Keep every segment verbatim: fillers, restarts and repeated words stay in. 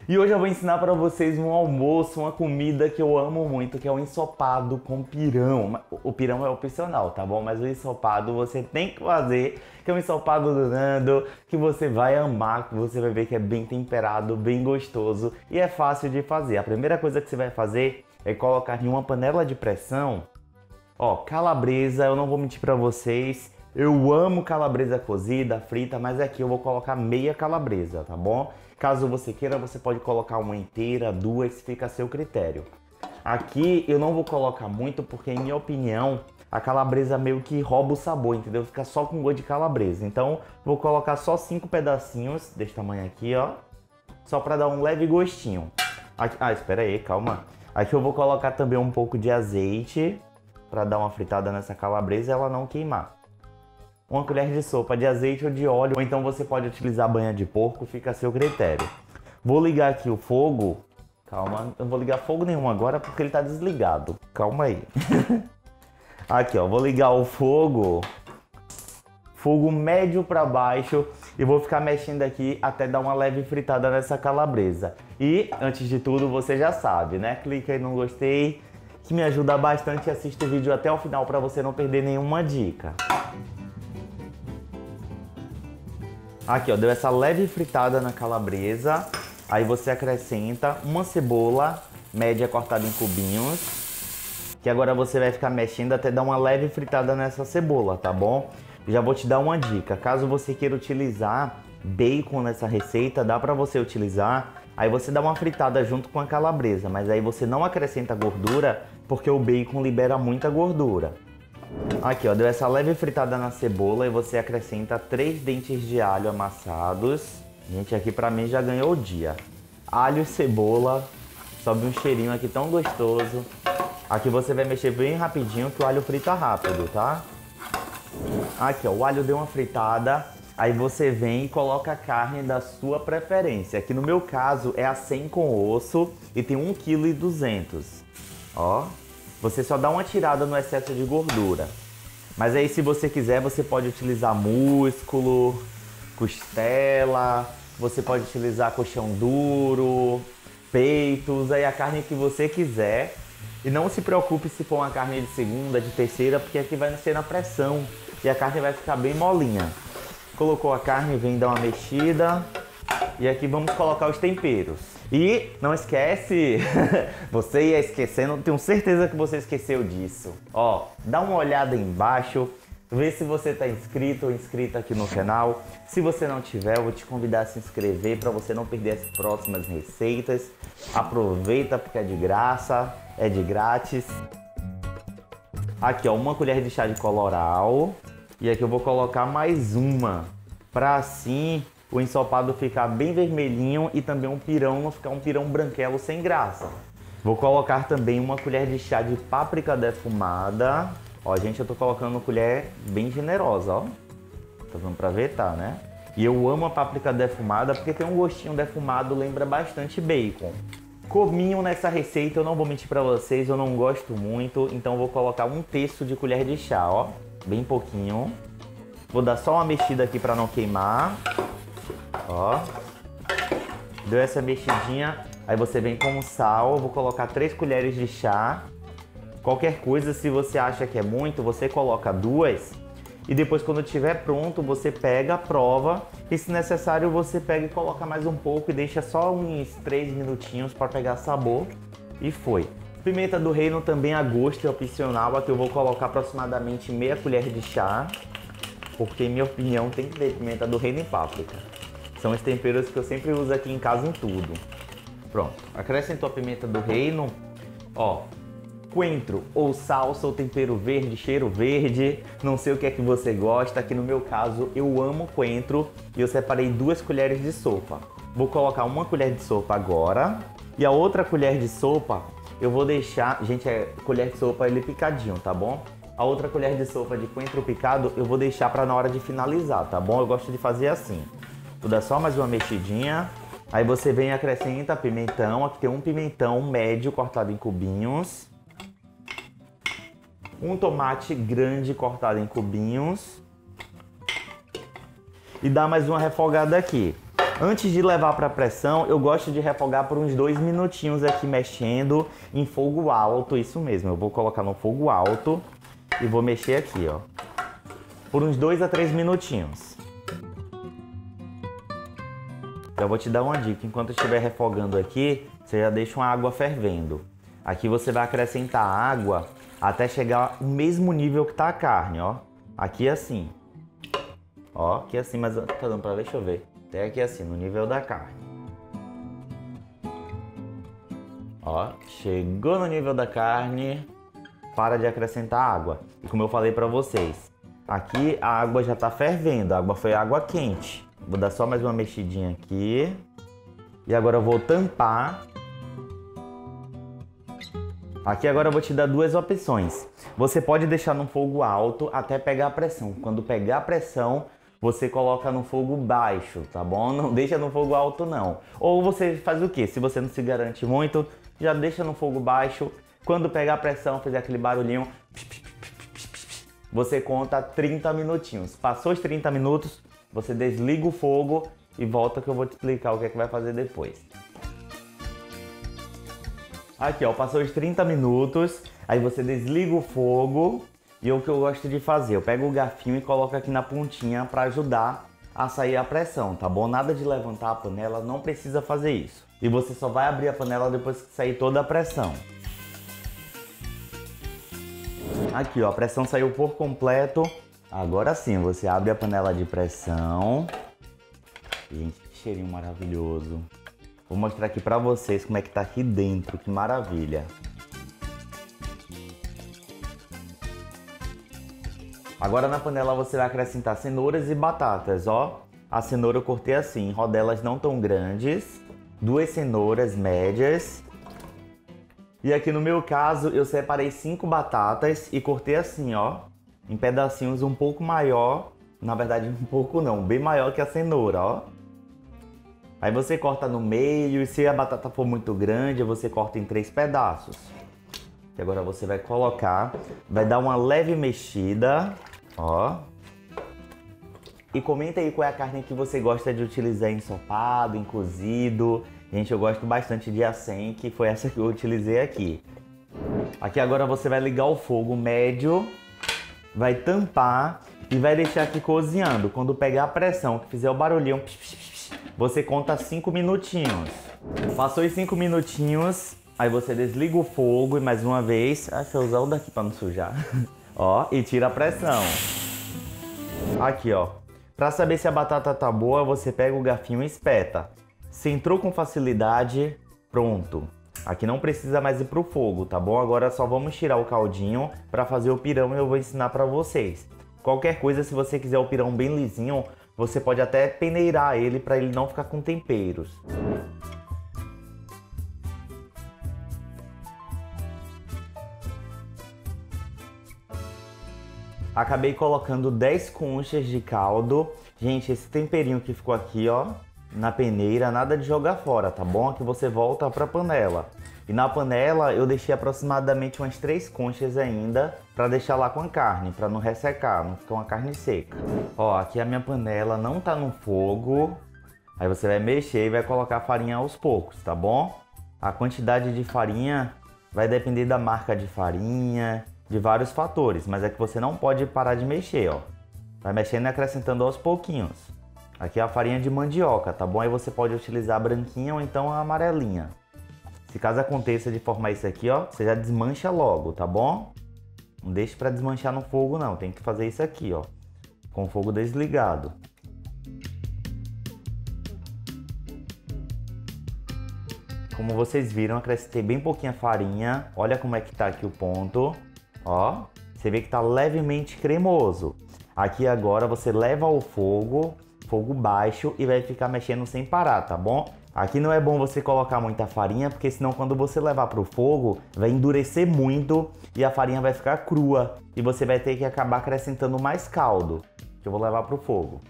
E hoje eu vou ensinar para vocês um almoço, uma comida que eu amo muito, que é o ensopado com pirão. O pirão é opcional, tá bom? Mas o ensopado você tem que fazer, que é um ensopado do Nando, que você vai amar, que você vai ver que é bem temperado, bem gostoso e é fácil de fazer. A primeira coisa que você vai fazer é colocar em uma panela de pressão, ó, calabresa. Eu não vou mentir para vocês, eu amo calabresa cozida, frita, mas aqui eu vou colocar meia calabresa, tá bom? Caso você queira, você pode colocar uma inteira, duas, fica a seu critério. Aqui eu não vou colocar muito porque, em minha opinião, a calabresa meio que rouba o sabor, entendeu? Fica só com gosto de calabresa. Então, vou colocar só cinco pedacinhos desse tamanho aqui, ó. Só para dar um leve gostinho. Aqui, ah, espera aí, calma. Aqui eu vou colocar também um pouco de azeite para dar uma fritada nessa calabresa e ela não queimar. Uma colher de sopa de azeite ou de óleo, ou então você pode utilizar banha de porco, fica a seu critério. Vou ligar aqui o fogo. Calma, eu não vou ligar fogo nenhum agora porque ele tá desligado. Calma aí. Aqui, ó, vou ligar o fogo. Fogo médio para baixo e vou ficar mexendo aqui até dar uma leve fritada nessa calabresa. E, antes de tudo, você já sabe, né? Clica aí no gostei, que me ajuda bastante, e assista o vídeo até o final para você não perder nenhuma dica. Aqui, ó, deu essa leve fritada na calabresa. Aí você acrescenta uma cebola média cortada em cubinhos, que agora você vai ficar mexendo até dar uma leve fritada nessa cebola, tá bom? Já vou te dar uma dica. Caso você queira utilizar bacon nessa receita, dá pra você utilizar. Aí você dá uma fritada junto com a calabresa, mas aí você não acrescenta gordura, porque o bacon libera muita gordura. Aqui, ó, deu essa leve fritada na cebola e você acrescenta três dentes de alho amassados. Gente, aqui pra mim já ganhou o dia. Alho e cebola, sobe um cheirinho aqui tão gostoso. Aqui você vai mexer bem rapidinho que o alho frita rápido, tá? Aqui, ó, o alho deu uma fritada, aí você vem e coloca a carne da sua preferência. Aqui no meu caso é a cem com osso e tem um vírgula duzentos quilos. Ó. Você só dá uma tirada no excesso de gordura. Mas aí, se você quiser, você pode utilizar músculo, costela, você pode utilizar colchão duro, peitos, aí a carne que você quiser. E não se preocupe se for uma carne de segunda, de terceira, porque aqui vai ser na pressão e a carne vai ficar bem molinha. Colocou a carne, vem dar uma mexida. E aqui vamos colocar os temperos. E não esquece, você ia esquecendo, tenho certeza que você esqueceu disso. Ó, dá uma olhada aí embaixo, vê se você está inscrito ou inscrita aqui no canal. Se você não tiver, eu vou te convidar a se inscrever para você não perder as próximas receitas. Aproveita porque é de graça, é de grátis. Aqui, ó, uma colher de chá de colorau. E aqui eu vou colocar mais uma, para assim o ensopado ficar bem vermelhinho e também um pirão não ficar um pirão branquelo sem graça. Vou colocar também uma colher de chá de páprica defumada. Ó, gente, eu tô colocando uma colher bem generosa, ó. Tá dando pra ver, tá, né? E eu amo a páprica defumada porque tem um gostinho defumado, lembra bastante bacon. Cominho nessa receita, eu não vou mentir pra vocês, eu não gosto muito, então eu vou colocar um terço de colher de chá, ó. Bem pouquinho. Vou dar só uma mexida aqui pra não queimar. Ó, deu essa mexidinha, aí você vem com o sal. Eu vou colocar três colheres de chá. Qualquer coisa, se você acha que é muito, você coloca duas. E depois, quando estiver pronto, você pega, prova. E se necessário, você pega e coloca mais um pouco e deixa só uns três minutinhos para pegar sabor. E foi. Pimenta do reino também a gosto, é opcional. Aqui eu vou colocar aproximadamente meia colher de chá, porque, em minha opinião, tem que ter pimenta do reino e páprica. São os temperos que eu sempre uso aqui em casa em tudo. Pronto, acrescentou a pimenta do reino. Ó, coentro ou salsa ou tempero verde, cheiro verde. Não sei o que é que você gosta. Aqui no meu caso, eu amo coentro e eu separei duas colheres de sopa. Vou colocar uma colher de sopa agora. E a outra colher de sopa eu vou deixar... Gente, é colher de sopa ele picadinho, tá bom? A outra colher de sopa de coentro picado eu vou deixar para na hora de finalizar, tá bom? Eu gosto de fazer assim. Vou dar só mais uma mexidinha. Aí você vem e acrescenta pimentão. Aqui tem um pimentão médio cortado em cubinhos. Um tomate grande cortado em cubinhos. E dá mais uma refogada aqui. Antes de levar para pressão, eu gosto de refogar por uns dois minutinhos aqui mexendo em fogo alto, isso mesmo. Eu vou colocar no fogo alto e vou mexer aqui, ó, por uns dois a três minutinhos. Eu vou te dar uma dica, enquanto eu estiver refogando aqui, você já deixa uma água fervendo. Aqui você vai acrescentar água até chegar no mesmo nível que tá a carne, ó. Aqui assim. Ó, aqui assim, mas tá dando pra ver? Deixa eu ver. Até aqui assim, no nível da carne. Ó, chegou no nível da carne, para de acrescentar água. E como eu falei pra vocês, aqui a água já tá fervendo, a água foi água quente. Vou dar só mais uma mexidinha aqui. E agora eu vou tampar. Aqui agora eu vou te dar duas opções. Você pode deixar no fogo alto até pegar a pressão. Quando pegar a pressão, você coloca no fogo baixo, tá bom? Não deixa no fogo alto não. Ou você faz o quê? Se você não se garante muito, já deixa no fogo baixo. Quando pegar a pressão, fizer aquele barulhinho, você conta trinta minutinhos. Passou os trinta minutos, você desliga o fogo e volta que eu vou te explicar o que é que vai fazer depois. Aqui ó, passou os trinta minutos, aí você desliga o fogo. E é o que eu gosto de fazer, eu pego o garfinho e coloco aqui na pontinha para ajudar a sair a pressão, tá bom? Nada de levantar a panela, não precisa fazer isso. E você só vai abrir a panela depois que sair toda a pressão. Aqui ó, a pressão saiu por completo. Agora sim, você abre a panela de pressão. Gente, que cheirinho maravilhoso. Vou mostrar aqui pra vocês como é que tá aqui dentro, que maravilha. Agora na panela você vai acrescentar cenouras e batatas, ó. A cenoura eu cortei assim, em rodelas não tão grandes. Duas cenouras médias. E aqui no meu caso eu separei cinco batatas e cortei assim, ó. Em pedacinhos um pouco maior. Na verdade um pouco não, bem maior que a cenoura, ó. Aí você corta no meio e se a batata for muito grande, você corta em três pedaços. E agora você vai colocar, vai dar uma leve mexida, ó. E comenta aí qual é a carne que você gosta de utilizar em ensopado, em cozido. Gente, eu gosto bastante de acém, que foi essa que eu utilizei aqui. Aqui agora você vai ligar o fogo médio, vai tampar e vai deixar aqui cozinhando. Quando pegar a pressão, que fizer o barulhinho, você conta cinco minutinhos. Passou os cinco minutinhos. Aí você desliga o fogo e mais uma vez, ah, deixa eu usar o daqui para não sujar. Ó, e tira a pressão. Aqui, ó. Para saber se a batata tá boa, você pega o garfinho e espeta. Se entrou com facilidade, pronto. Aqui não precisa mais ir pro fogo, tá bom? Agora só vamos tirar o caldinho para fazer o pirão e eu vou ensinar para vocês. Qualquer coisa, se você quiser o pirão bem lisinho, você pode até peneirar ele para ele não ficar com temperos. Acabei colocando dez conchas de caldo. Gente, esse temperinho que ficou aqui, ó, na peneira, nada de jogar fora, tá bom? Aqui você volta pra panela. E na panela eu deixei aproximadamente umas três conchas ainda pra deixar lá com a carne, pra não ressecar, não ficar uma carne seca. Ó, aqui a minha panela não tá no fogo. Aí você vai mexer e vai colocar a farinha aos poucos, tá bom? A quantidade de farinha vai depender da marca de farinha, de vários fatores, mas é que você não pode parar de mexer, ó. Vai mexendo e acrescentando aos pouquinhos. Aqui é a farinha de mandioca, tá bom? Aí você pode utilizar a branquinha ou então a amarelinha. Se caso aconteça de formar isso aqui, ó, você já desmancha logo, tá bom? Não deixe para desmanchar no fogo não, tem que fazer isso aqui, ó, com o fogo desligado. Como vocês viram, acrescentei bem pouquinha farinha. Olha como é que tá aqui o ponto. Ó, você vê que tá levemente cremoso. Aqui agora você leva ao fogo, fogo baixo, e vai ficar mexendo sem parar, tá bom? Aqui não é bom você colocar muita farinha, porque senão quando você levar pro fogo, vai endurecer muito e a farinha vai ficar crua. E você vai ter que acabar acrescentando mais caldo, que eu vou levar pro fogo.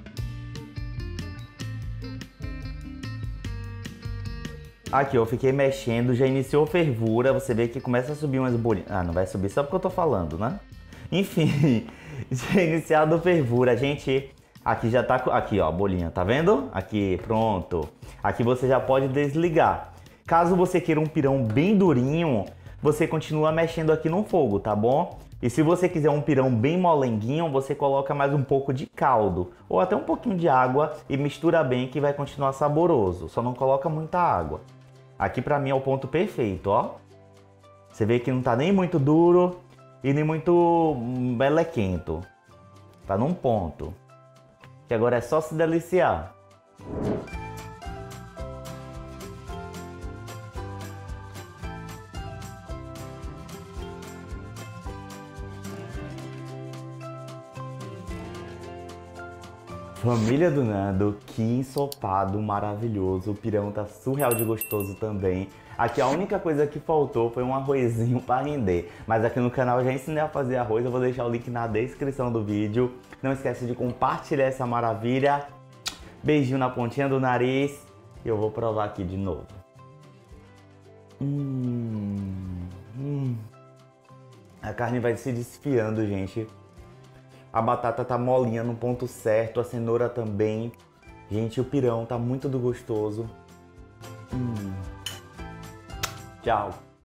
Aqui, eu fiquei mexendo, já iniciou fervura, você vê que começa a subir umas bolinhas. Ah, não vai subir só porque eu tô falando, né? Enfim, já iniciado fervura, gente. Aqui já tá, aqui ó, a bolinha, tá vendo? Aqui, pronto. Aqui você já pode desligar. Caso você queira um pirão bem durinho, você continua mexendo aqui no fogo, tá bom? E se você quiser um pirão bem molenguinho, você coloca mais um pouco de caldo ou até um pouquinho de água e mistura bem que vai continuar saboroso. Só não coloca muita água. Aqui pra mim é o ponto perfeito, ó. Você vê que não tá nem muito duro e nem muito melequento. Tá num ponto. Que agora é só se deliciar. Família do Nando, que ensopado maravilhoso. O pirão tá surreal de gostoso também. Aqui a única coisa que faltou foi um arrozinho para render. Mas aqui no canal eu já ensinei a fazer arroz, eu vou deixar o link na descrição do vídeo. Não esquece de compartilhar essa maravilha. Beijinho na pontinha do nariz. E eu vou provar aqui de novo. Hum, hum. A carne vai se desfiando, gente. A batata tá molinha no ponto certo, a cenoura também. Gente, o pirão tá muito do gostoso. Hum. Tchau.